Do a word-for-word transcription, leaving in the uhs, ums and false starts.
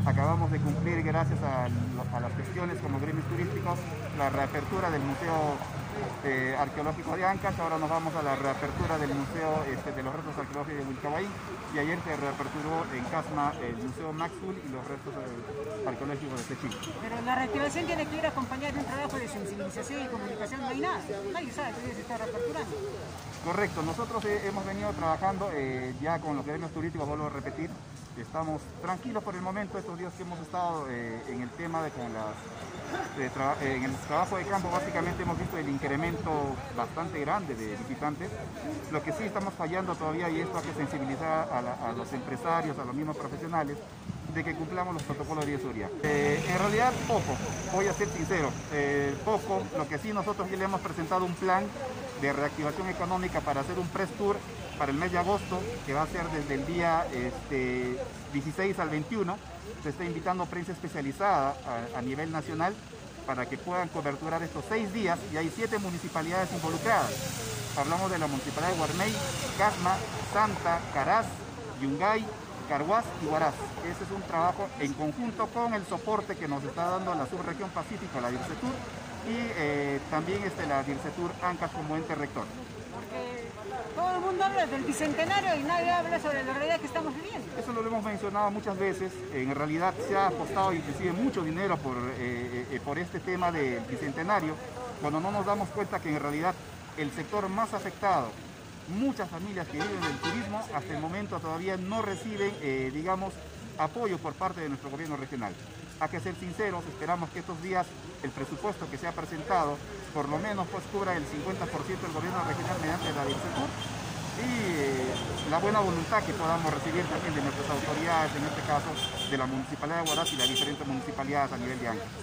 acabamos de cumplir, gracias a, a las gestiones como gremios turísticos, la reapertura del Museo eh, Arqueológico de Ancash. Ahora nos vamos a la reapertura del Museo este, de los Restos Arqueológicos de Wilcabay, y ayer se reaperturó en Casma el Museo Maxul y los restos eh, arqueológicos de Techín. Pero la reactivación tiene que ir acompañada de un trabajo de sensibilización y comunicación. No hay nada, nadie sabe que hoy se está reaperturando. Correcto, nosotros eh, hemos venido trabajando eh, ya con los gremios turísticos, vuelvo a repetir. Estamos tranquilos por el momento, estos días que hemos estado eh, en el tema de con las, de eh, en el trabajo de campo. Básicamente hemos visto el incremento bastante grande de visitantes. Lo que sí estamos fallando todavía, y esto hay que sensibilizar a, la, a los empresarios, a los mismos profesionales, de que cumplamos los protocolos de bioseguridad. Eh, en realidad poco, voy a ser sincero, eh, poco. Lo que sí, nosotros ya le hemos presentado un plan de reactivación económica para hacer un press tour para el mes de agosto, que va a ser desde el día este, dieciséis al veintiuno. Se está invitando prensa especializada a, a nivel nacional para que puedan coberturar estos seis días, y hay siete municipalidades involucradas. Hablamos de la municipalidad de Guarmey, Casma, Santa, Caraz, Yungay, Carhuaz y Huaraz. Ese es un trabajo en conjunto con el soporte que nos está dando la subregión Pacífico, la DIRCETUR, y eh, también este, la DIRCETUR Ancash como ente rector. Porque todo el mundo habla del bicentenario y nadie habla sobre la realidad que estamos viviendo. Eso lo hemos mencionado muchas veces. En realidad se ha apostado inclusive mucho dinero por, eh, eh, por este tema del bicentenario, cuando no nos damos cuenta que en realidad el sector más afectado, muchas familias que viven del turismo, hasta el momento todavía no reciben, eh, digamos, apoyo por parte de nuestro gobierno regional. Hay que ser sinceros, esperamos que estos días el presupuesto que se ha presentado por lo menos pues cubra el cincuenta por ciento del gobierno regional mediante la DIRCETUR, y eh, la buena voluntad que podamos recibir también de nuestras autoridades, en este caso de la Municipalidad de Huaraz y las diferentes municipalidades a nivel de Ancash.